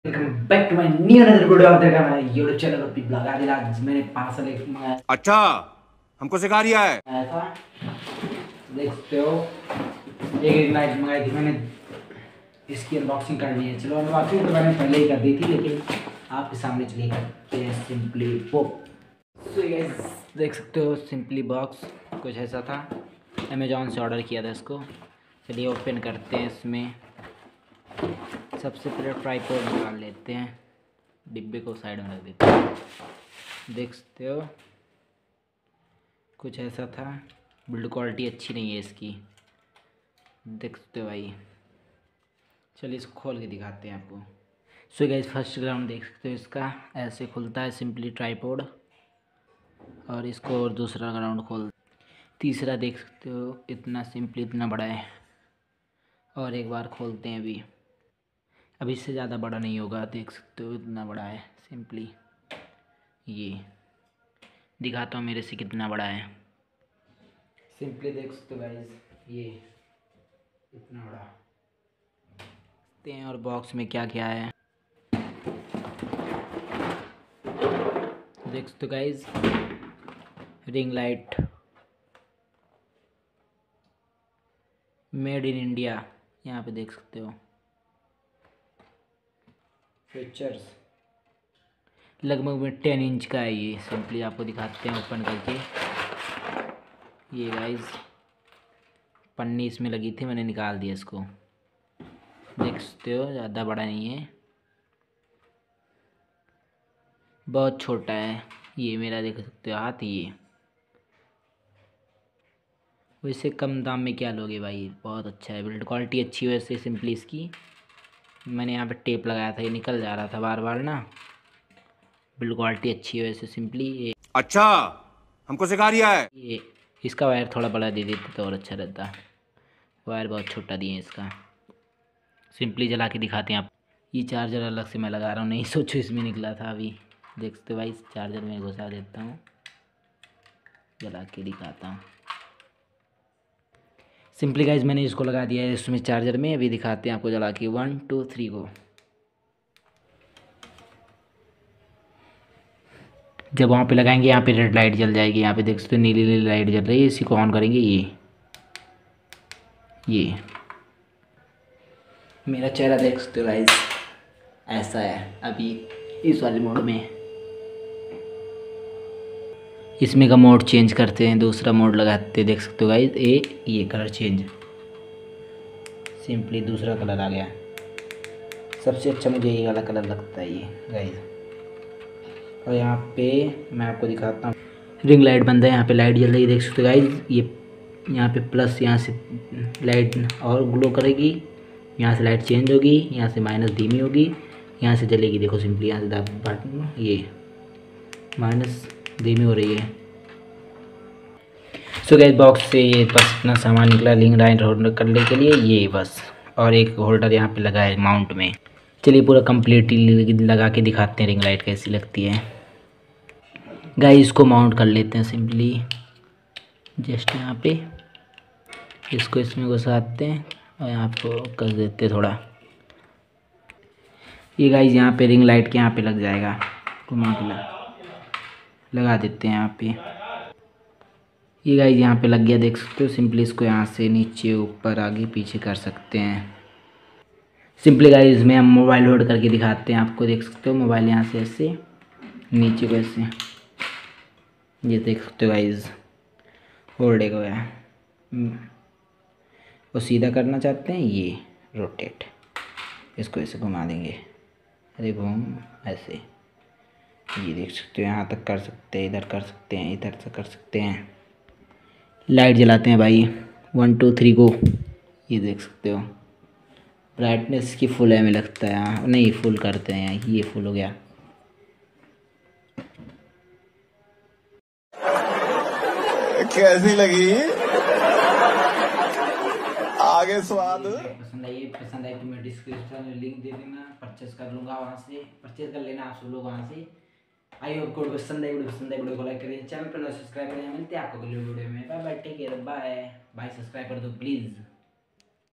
Welcome back to my new another video. आप देख रहे हैं मेरा यूट्यूब चैनल और ब्लॉग। आज मैंने पार्सल एक मंगाया। अच्छा, हमको सिखा रिया है। था देख सकते हो, एक लाइट मंगाई थी मैंने, इसकी अनबॉक्सिंग करनी है। चलो अनबॉक्सिंग तो मैंने पहले ही कर दी थी, लेकिन आपके सामने चलिए करते हैं सिंपली पॉप। सो गाइस देख सकते हो, सिंपली बॉक्स कुछ ऐसा था। अमेजोन से ऑर्डर किया था इसको। चलिए ओपन करते हैं। इसमें सबसे पहले ट्राइपॉड निकाल लेते हैं, डिब्बे को साइड में रख देते हैं। देख सकते हो कुछ ऐसा था। बिल्ड क्वालिटी अच्छी नहीं है इसकी, देख सकते हो भाई। चलिए इसको खोल के दिखाते हैं आपको। सो गाइस फर्स्ट ग्राउंड देख सकते हो, इसका ऐसे खुलता है सिंपली ट्राइपॉड। और इसको और दूसरा ग्राउंड खोल, तीसरा देख सकते हो इतना सिंपली इतना बड़ा है। और एक बार खोलते हैं अभी इससे ज़्यादा बड़ा नहीं होगा। देख सकते हो इतना बड़ा है सिंपली। ये दिखाता हूँ मेरे से कितना बड़ा है। सिंपली देख सकते हो गाइस, ये इतना बड़ा। देखते हैं और बॉक्स में क्या क्या है। देख सकते हो guys, ring light made in India, यहाँ पे देख सकते हो। फीचर्स लगभग में 10 इंच का है ये। सिंपली आपको दिखाते हैं ओपन करके। ये गाइस पन्नी इसमें लगी थी, मैंने निकाल दिया इसको। देख सकते हो ज़्यादा बड़ा नहीं है, बहुत छोटा है ये मेरा। देख सकते हो हाथ। ये वैसे कम दाम में क्या लोगे भाई, बहुत अच्छा है, बिल्ड क्वालिटी अच्छी है वैसे सिंपली इसकी। मैंने यहाँ पे टेप लगाया था, ये निकल जा रहा था बार बार ना। बिल्ड क्वालिटी अच्छी है वैसे सिंपली। अच्छा, हमको सिखा रिया है। ये इसका वायर थोड़ा बड़ा दे देते तो और अच्छा रहता। वायर बहुत छोटा दिए इसका। सिंपली जला के दिखाते हैं आप। ये चार्जर अलग से मैं लगा रहा हूँ, नहीं सोचो इसमें निकला था अभी। देख सकते हो भाई, चार्जर में घुसा देता हूँ, जला के दिखाता हूँ। सिंपली गाइज मैंने इसको लगा दिया है इसमें चार्जर में। अभी दिखाते हैं आपको जला के 1 2 3 को। जब वहाँ पे लगाएंगे यहाँ पे रेड लाइट जल जाएगी। यहाँ पे देख सकते हो नीली नीली लाइट जल रही है। इसी को ऑन करेंगे। ये मेरा चेहरा देख सकते हो गाइज, ऐसा है अभी इस वाले मोड में। इसमें का मोड चेंज करते हैं, दूसरा मोड लगाते हैं। देख सकते हो गाइज ये कलर चेंज, सिंपली दूसरा कलर आ गया। सबसे अच्छा मुझे ये वाला कलर लगता है ये गाइज। और यहाँ पे मैं आपको दिखाता हूँ, रिंग लाइट बंद है। यहाँ पे लाइट जल रही है, देख सकते हो गाइज। ये यहाँ पे प्लस, यहाँ से लाइट और ग्लो करेगी, यहाँ से लाइट चेंज होगी, यहाँ से माइनस धीमी होगी, यहाँ से जलेगी। देखो सिंपली यहाँ से ये माइनस धीमी हो रही है। सो गाइस बॉक्स से ये बस इतना सामान निकला रिंग लाइट होल्डर करने के लिए, ये बस। और एक होल्डर यहाँ पे लगा है माउंट में। चलिए पूरा कम्प्लीटली लगा के दिखाते हैं रिंग लाइट कैसी लगती है। गाइस इसको माउंट कर लेते हैं सिंपली। जस्ट यहाँ पे इसको इसमें घुसाते हैं और यहाँ पे कर देते हैं थोड़ा। ये गाइस यहाँ पे रिंग लाइट के यहाँ पे लग जाएगा, घुमा के लगा देते हैं यहाँ पे। ये गाइस यहाँ पे लग गया, देख सकते हो। सिंपली इसको यहाँ से नीचे ऊपर आगे पीछे कर सकते हैं। सिंपली गाइस इसमें हम मोबाइल होल्ड करके दिखाते हैं आपको। देख सकते हो मोबाइल यहाँ से ऐसे नीचे को ऐसे, ये देख सकते हो गाइस होल्ड हो गया। वो सीधा करना चाहते हैं, ये रोटेट, इसको ऐसे घुमा देंगे। अरे घूम ऐसे, ये देख सकते हो यहाँ तक कर सकते हैं, इधर कर सकते हैं, इधर से कर सकते हैं। लाइट जलाते हैं भाई 1 2 3 को। ये देख सकते हो ब्राइटनेस की फुल है हमें लगता है यहाँ, नहीं फुल करते हैं यहाँ। ये फुल हो गया। कैसी लगी आगे स्वाद? पसंद आई तो मैं डिस्क्रिप्शन में लिंक दे देना, परचेस कर लूँगा वहाँ से, परचेस कर लेना आप सब लोग वहाँ से। आई होप को पसंद आई वीडियो को लाइक करिए, चैनल पर सब्सक्राइब करें। मिलते हैं आपको अगले वीडियो में। Bye bye, take care, bye bye. Subscribe कर दो प्लीज़।